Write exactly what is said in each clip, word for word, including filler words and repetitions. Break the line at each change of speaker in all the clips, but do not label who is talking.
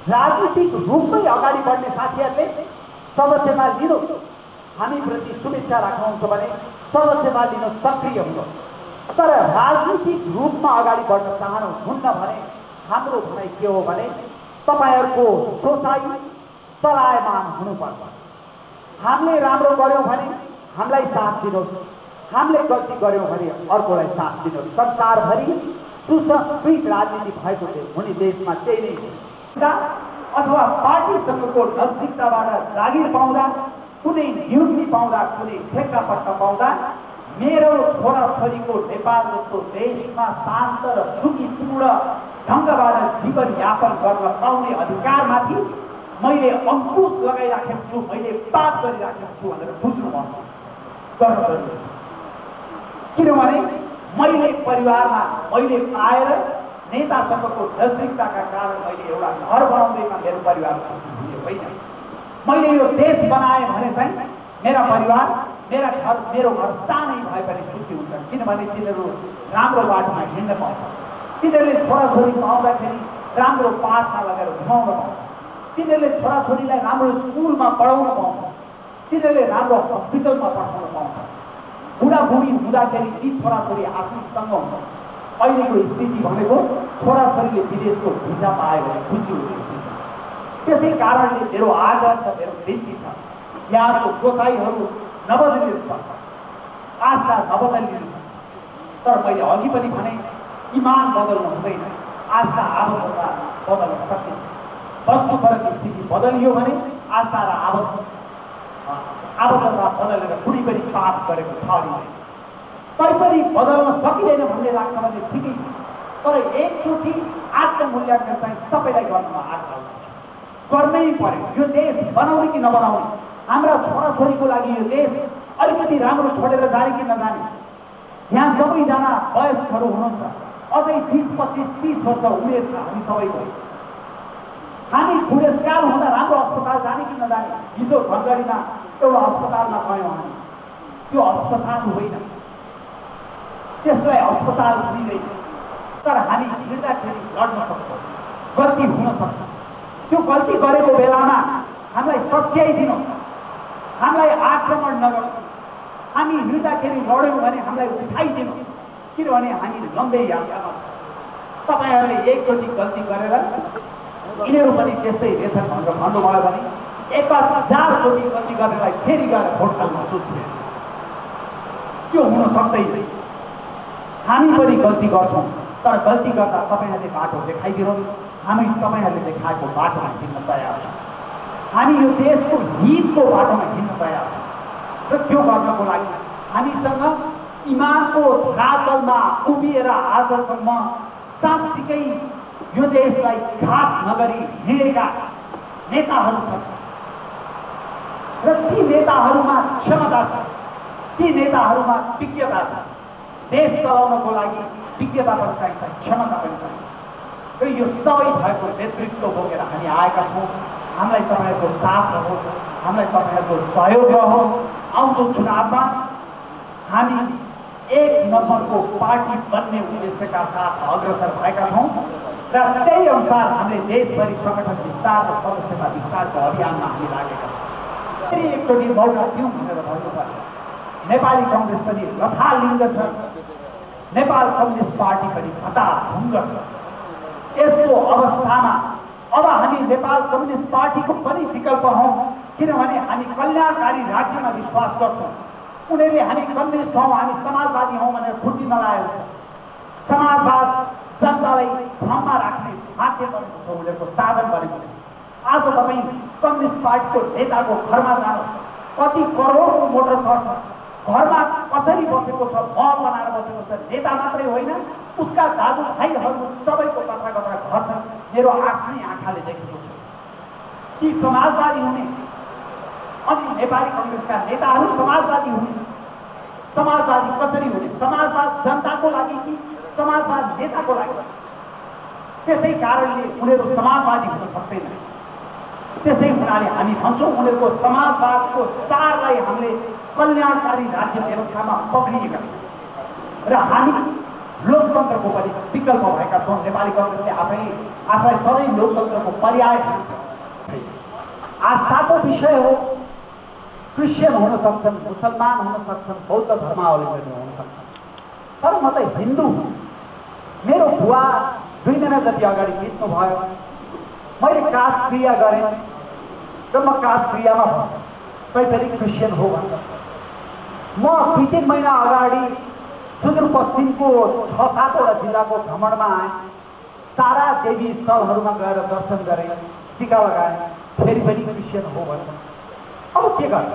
राजनीतिक रूपमै अगाडि बढ्ने साथीहरूले सदस्यता लिनु हामीप्रति शुभेच्छा राख्नुहुन्छ भने सदस्यता लिन सक्रिय हुनुहोस्। तर राजनीतिक रूपमा अगाडि बढ्न चाहनुहुन्न भने हाम्रो भनाइ के हो भने तपाईहरूको सोचाइ चलायमान हुनुपर्छ। हामीले राम्रो गर्यौँ भने हामीलाई साथ दिनुहोस्, हामीले गल्ती गर्यौँ भने अर्कोलाई साथ दिनुहोस्। संसारभरि सुसंस्कृत राजनीति भएको हुने देशमा त्यही नै अथवा पार्टीसँगको नजदिकताबाट जागिर पाउँदा, कुनै नियुक्ति पाउँदा, कुनै ठेक्का पट्टा पाउँदा मेरो छोराछोरीको नेपाल जस्तो देशमा शान्त र सुखीपूर्ण ढङ्गबाट जीवन यापन गर्न पाउने अधिकारमाथि मैले अंकुश लगाइराखेको छु, मैले पाप गरिराखेको छु भनेर बुझ्नुपर्छ, गर्न जरुरी छ। किनभने मैले परिवारमा मैले पाएर नेतासँगको नजदिकताका कारण मैले एउटा घर बनाउँदैमा मेरो परिवार सुखी हुने होइन। मैले यो देश बनाएँ भने चाहिँ मेरा परिवार मेरा घर मेरो घर सानै भए पनि सुखी हुन्छ, किनभने तिनीहरू राम्रो बाटोमा हिँड्न पाउँछ, तिनीहरूले छोराछोरी पाउँदाखेरि राम्रो पाठमा लगेर घुमाउन पाउँछ, तिनीहरूले छोराछोरीलाई राम्रो स्कुलमा पढाउन पाउँछ, तिनीहरूले राम्रो हस्पिटलमा पठाउन पाउँछ। बुढाबुढी हुँदाखेरि ती छोराछोरी आफूसँग हुन्छ। अहिलेको स्थिति भनेको छोराछोरीले विदेशको भिजा पायो भने खुसी हुने स्थिति। त्यसै कारणले मेरो आग्रह छ, मेरो विन्ती छ, यहाँको सोचाइहरू नबदलिन सक्छ, आस्था नबदलिन सक्छ। तर मैले अघि पनि भने इमान बदल्न हुँदैन, आस्था आबद्धता बदल्न सकिन्छ। वस्तुपरक स्थिति बदलियो भने आस्था र आबद्ध आबद्धता बदलेर कुनै पनि पाप गरेको ठहरिँदैन। तैपनि बदल्न सकिँदैन भन्ने लाग्छ भने ठिकै छ, तर एकचोटि आत्ममूल्याङ्कन चाहिँ सबैलाई गर्नमा आग्रह गर्छु, गर्नै पर्यो। यो देश बनाउने कि नबनाउने, हाम्रा छोराछोरीको लागि यो देश अलिकति राम्रो छोडेर जाने कि नजाने। यहाँ सबैजना वयस्कहरू हुनुहुन्छ, अझै बिस पच्चिस तीस वर्ष उमेर छ हामी सबैको। हामी बुढेसकाल हुँदा राम्रो अस्पताल जाने कि नजाने। हिजो धनगढीमा एउटा अस्पतालमा गयौँ हामी, त्यो अस्पताल होइन, त्यसलाई अस्पताल भनिँदैन। तर हामी हिँड्दाखेरि लड्न सक्छौँ, गल्ती हुन सक्छ। त्यो गल्ती गरेको बेलामा हामीलाई सच्याइदिनुहोस्, हामीलाई आक्रमण नगर्नुहोस्। हामी हिँड्दाखेरि लड्यौँ भने हामीलाई उठाइदिनुहोस्, किनभने हामी लम्बे यात्रामा छौँ। तपाईँहरूले एकचोटि गल्ती गरेर यिनीहरू पनि त्यस्तै रेसन भनेर भन्नुभयो भने एक हजारचोटि गल्ती गर्नेलाई फेरि गएर भोट हाल्न सोच्ने, त्यो हुन सक्दैन। हामी पनि गल्ती गर्छौँ, तर गल्ती गर्दा तपाईँहरूले बाटो देखाइदिनुहोस्, हामी तपाईँहरूले देखाएको बाटोमा हिँड्न तयार छौँ। हामी यो देशको हितको बाटोमा हिँड्न तयार छौँ र त्यो गर्नको लागि हामीसँग इमानको धरातलमा उभिएर आजसम्म साँच्चीकै यो देशलाई घात नगरी हिँडेका नेताहरू छन् र ती नेताहरूमा क्षमता छ, ती नेताहरूमा विज्ञता छ। देश चलाउनको लागि विज्ञता पनि चाहिन्छ, क्षमता पनि चाहिन्छ। र यो सबै भएको नेतृत्व बोकेर हामी आएका छौँ। हामीलाई तपाईँहरूको साथ रहोस्, हामीलाई तपाईँहरूको सहयोग रहोस्। आउँदो चुनावमा हामी एक नम्बरको पार्टी बन्ने उद्देश्यका साथ अग्रसर भएका छौँ र त्यही अनुसार हामीले देशभरि सङ्गठन विस्तार र सदस्यता विस्तारको अभियानमा हामी लागेका छौँ। फेरि एकचोटि मौका दिउँ भनेर भन्नुपर्छ। नेपाली कङ्ग्रेस पनि लथालिङ्ग छ, नेपाल कम्युनिस्ट पार्टी पनि हताभङ्ग छ। यस्तो अवस्थामा अब हामी नेपाल कम्युनिस्ट पार्टीको पनि विकल्प हौँ, किनभने हामी कल्याणकारी राज्यमा विश्वास गर्छौँ। उनीहरूले हामी कम्युनिस्ट हौँ, हामी समाजवादी हौँ भनेर फुर्ती नलाएको छ। समाजवाद जनतालाई भ्रममा राख्ने माध्यम बनेको छ, उनीहरूको साधन बनेको छ। आज तपाईँ कम्युनिस्ट पार्टीको नेताको घरमा जानुहोस्, कति करोडको मोटर चढ्छ, घरमा कसरी बसेको छ, मह बनाएर बसेको छ। नेता मात्रै होइन, उसका दाजुभाइहरू सबैको कथा कथा घर छन्, मेरो आफ्नै आँखाले देखेको छु। ती समाजवादी हुने अनि नेपाली कङ्ग्रेसका नेताहरू समाजवादी हुने। समाजवादी कसरी हुने? समाजवाद जनताको लागि कि समाजवाद नेताको लागि? त्यसै कारणले उनीहरू समाजवादी हुन सक्दैन। त्यसै हुनाले हामी भन्छौँ उनीहरूको समाजवादको सारलाई हामीले कल्याणकारी राज्य व्यवस्थामा पक्रिएका छौँ र हामी लोकतन्त्रको पनि विकल्प भएका छौँ। नेपाली कङ्ग्रेसले आफै आफूलाई सधैँ लोकतन्त्रको पर्याय आस्थाको विषय हो। क्रिस्चियन हुन सक्छन्, मुसलमान हुन सक्छन्, बौद्ध धर्मावलम्बी हुन सक्छन्, तर म त हिन्दू हुँ। मेरो बुवा दुई महिना जति अगाडि बित्नु भयो, मैले काज क्रिया गरेँ र म काज क्रियामा भएँ, तै पनि क्रिस्चियन हो भन्छ। म दुई तिन महिना अगाडि सुदूरपश्चिमको छ सातवटा जिल्लाको भ्रमणमा आएँ, सारा देवी स्थलहरूमा गएर दर्शन गरेँ, टीका लगाएँ, फेरि पनि क्रिस्चियन हो भन्छ। अब के गर्दा?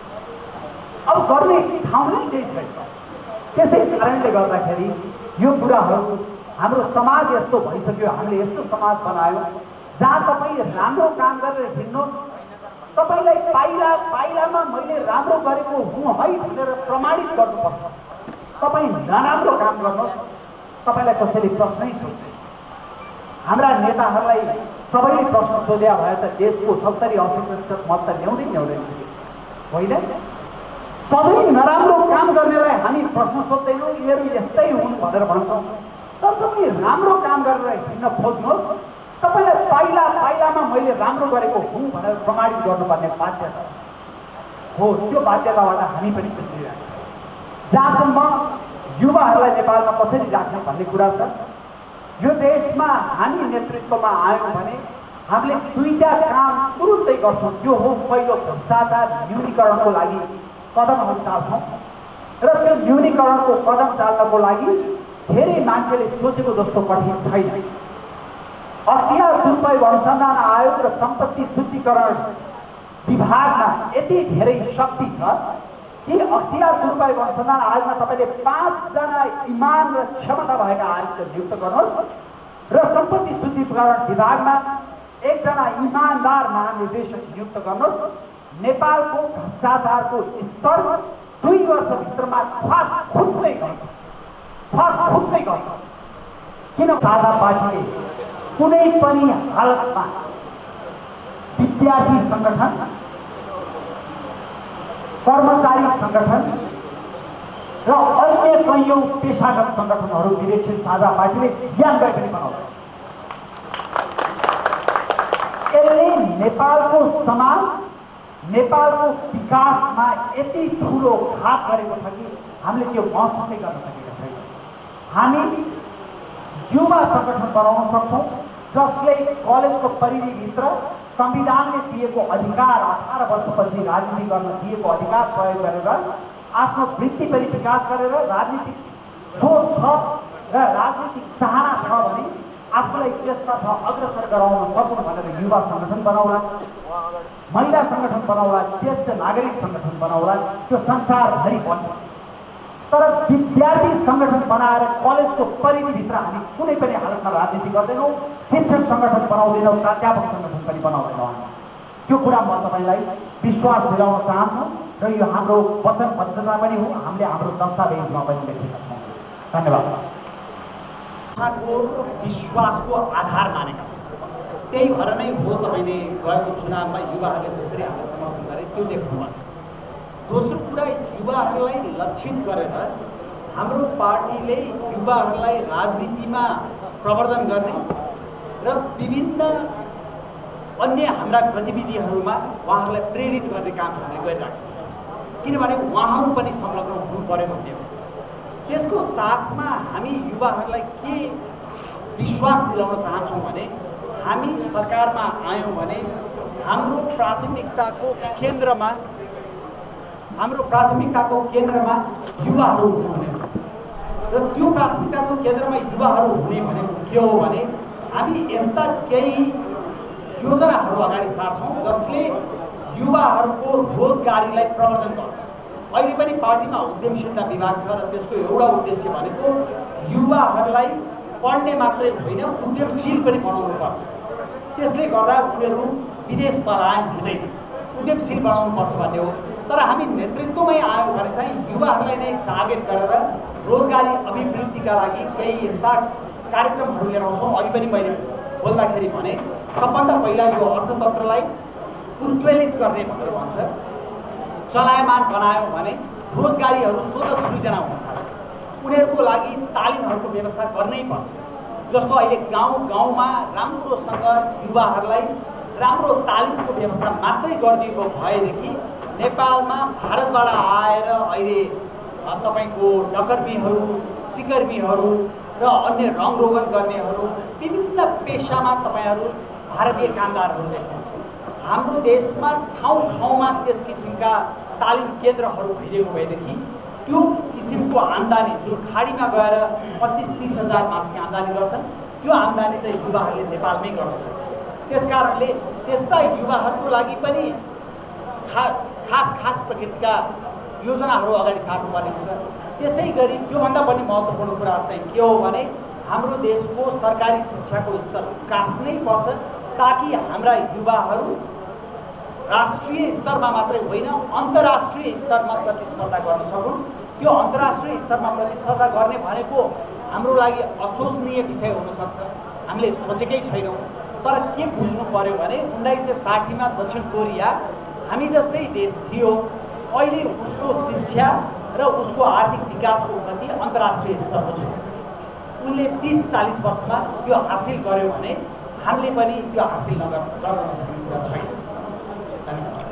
अब गर्ने ठाउँ नै केही छैन। त्यसै कारणले गर्दाखेरि यो कुराहरू हाम्रो समाज यस्तो भइसक्यो, हामीले यस्तो समाज बनायो जहाँ तपाईँ राम्रो काम गरेर हिँड्नुहोस्, तपाईँलाई पाइला पाइलामा मैले राम्रो गरेको हुँ है भनेर प्रमाणित गर्नुपर्छ। तपाईँ नराम्रो काम गर्नुहोस्, तपाईँलाई कसैले प्रश्नै सोध्दैन। हाम्रा नेताहरूलाई सबैले प्रश्न सोध्या भए त देशको सत्तरी अस्सी प्रतिशत मत त ल्याउँदै ल्याउँदैन होइन। सबै नराम्रो काम गर्नेलाई हामी प्रश्न सोध्दैनौँ, यिनीहरू यस्तै हुन् भनेर भन्छौँ। तर तपाईँ राम्रो काम गरेर हिँड्न खोज्नुहोस्, तपाईँलाई पाइला पाइलामा मैले राम्रो गरेको हुँ भनेर प्रमाणित गर्नुपर्ने बाध्यता हो। त्यो बाध्यताबाट हामी पनि गुज्रिरहेको छौँ। जहाँसम्म युवाहरूलाई नेपालमा कसरी राख्ने भन्ने कुरा छ, यो देशमा हामी नेतृत्वमा आयौँ भने हामीले दुईटा काम तुरुन्तै गर्छौँ। त्यो हो, पहिलो भ्रष्टाचार न्यूनीकरणको लागि कदमहरू चाल्छौँ र त्यो न्यूनीकरणको कदम चाल्नको लागि धेरै मान्छेले सोचेको जस्तो कठिन छैन। अख्तियार दुरुपयोग अनुसन्धान आयोग र सम्पत्ति शुद्धिकरण विभागमा यति धेरै शक्ति छ कि अख्तियार दुरुपयोग अनुसन्धान आयोगमा तपाईँले पाँचजना इमान र क्षमता भएका आयुक्त नियुक्त गर्नुहोस् र सम्पत्ति शुद्धिकरण विभागमा एकजना इमानदार महानिर्देशक नियुक्त गर्नुहोस्। नेपालको भ्रष्टाचारको स्तर दुई वर्षभित्रमा ख्वात खुत्दै गर्छ, ख्वात खुत्दै गर्छ। किन साझा पार्टीले कुनै पनि हालतमा विद्यार्थी सङ्गठन, कर्मचारी सङ्गठन र अन्य कैयौँ पेशागत सङ्गठनहरू विवेकशील साझा पार्टीले ज्यान गए पनि बनाउँछ। यसले नेपालको समाज, नेपालको विकासमा यति ठुलो घात गरेको छ कि हामीले त्यो महसुसै गर्न सकेका छैन। हामी युवा सङ्गठन बनाउन सक्छौँ जसले कलेजको परिधिभित्र संविधानले दिएको अधिकार, अठार वर्षपछि राजनीति गर्न दिएको अधिकार प्रयोग गरेर आफ्नो वृत्ति पनि विकास गरेर राजनीतिक सोच छ र राजनीतिक चाहना छ भने आफूलाई त्यसतर्फ अग्रसर गराउन सक्नु भनेर युवा सङ्गठन बनाउला, महिला सङ्गठन बनाउला, ज्येष्ठ नागरिक सङ्गठन बनाउला, त्यो संसारभरि बन्छ। तर विद्यार्थी सङ्गठन बनाएर कलेजको परिधिभित्र हामी कुनै पनि हालतमा राजनीति गर्दैनौँ, शिक्षक सङ्गठन बनाउँदैनौँ, प्राध्यापक सङ्गठन पनि बनाउँदैनौँ। त्यो कुरा म तपाईँलाई विश्वास दिलाउन चाहन्छु र यो हाम्रो वचनबद्धता पनि हो, हामीले हाम्रो दस्तावेजमा पनि लेखेका छौँ। धन्यवाद। विश्वासको आधार मानेका छौँ, त्यही भएर नै हो तपाईँले गएको चुनावमा युवाहरूले जसरी हामीलाई समर्थन गरे त्यो देख्नुभयो। दोस्रो कुरा, युवाहरूलाई लक्षित गरेर हाम्रो पार्टीले युवाहरूलाई राजनीतिमा प्रवर्धन गर्ने र विभिन्न अन्य हाम्रा गतिविधिहरूमा उहाँहरूलाई प्रेरित गर्ने काम हामीले गरिराखेका छौँ, किनभने उहाँहरू पनि संलग्न हुनु पर्यो भन्ने हो। त्यसको साथमा हामी युवाहरूलाई के विश्वास दिलाउन चाहन्छौँ भने हामी सरकारमा आयौँ भने हाम्रो प्राथमिकताको केन्द्रमा हाम्रो प्राथमिकताको केन्द्रमा युवाहरू हुनुहुनेछ र त्यो प्राथमिकताको केन्द्रमा युवाहरू हुने भनेको के हो भने हामी यस्ता केही योजनाहरू अगाडि सार्छौँ जसले युवाहरूको रोजगारीलाई प्रवर्धन गरोस्। अहिले पनि पार्टीमा उद्यमशीलता विभाग छ र त्यसको एउटा उद्देश्य भनेको युवाहरूलाई पढ्ने मात्रै होइन उद्यमशील पनि बनाउनुपर्छ। त्यसले गर्दा उनीहरू विदेश पलायन हुँदैन, उद्यमशील बनाउनुपर्छ भन्ने हो। तर हामी नेतृत्वमै आयौँ भने चाहिँ युवाहरूलाई नै टार्गेट गरेर रोजगारी अभिवृद्धिका लागि केही यस्ता कार्यक्रमहरू लिएर आउँछौँ। अघि पनि मैले बोल्दाखेरि भने सबभन्दा पहिला यो अर्थतन्त्रलाई उद्वेलित गर्ने भनेर भन्छ, चलायमान बनायौँ भने रोजगारीहरू स्वतः सृजना हुन थाल्छ। उनीहरूको लागि तालिमहरूको व्यवस्था गर्नै पर्छ।
जस्तो अहिले गाउँ गाउँमा राम्रोसँग युवाहरूलाई राम्रो तालिमको व्यवस्था मात्रै गरिदिएको भएदेखि नेपालमा भारतबाट आएर अहिले तपाईको डकर्मीहरू, सिकर्मीहरू र अन्य रङरोगन गर्नेहरू विभिन्न पेशामा तपाईहरू भारतीय कामदारहरू देख्नुहुन्छ। हाम्रो देशमा ठाउँ ठाउँमा त्यस किसिमका तालिम केन्द्रहरू भइदिएको भएदेखि त्यो किसिमको आम्दानी जुन खाडीमा गएर पच्चिस तीस हजार मासिक आम्दानी गर्छन् त्यो आम्दानी चाहिँ युवाहरूले नेपालमै गर्न सक्छ। त्यस कारणले त्यस्ता युवाहरूको लागि पनि खा खास खास प्रकृतिका योजनाहरू अगाडि सार्नुपर्ने हुन्छ। त्यसै गरी त्योभन्दा पनि महत्त्वपूर्ण कुरा चाहिँ के हो भने हाम्रो देशको सरकारी शिक्षाको स्तर कास्नै पर्छ ताकि हाम्रा युवाहरू राष्ट्रिय स्तरमा मात्रै होइन अन्तर्राष्ट्रिय स्तरमा प्रतिस्पर्धा गर्न सकुन्। त्यो अन्तर्राष्ट्रिय स्तरमा प्रतिस्पर्धा गर्ने भनेको हाम्रो लागि अशोचनीय विषय हुनसक्छ, हामीले सोचेकै छैनौँ। तर के बुझ्नु पर्यो भने उन्नाइस सय साठीमा दक्षिण कोरिया हामी जस्तै देश थियो, अहिले उसको शिक्षा र उसको आर्थिक विकासको गति अन्तर्राष्ट्रिय स्तरको छ। उनले तीस चालीस वर्षमा त्यो हासिल गर्यो भने हामीले पनि त्यो हासिल नगर गर्न नसक्ने कुरा छैन।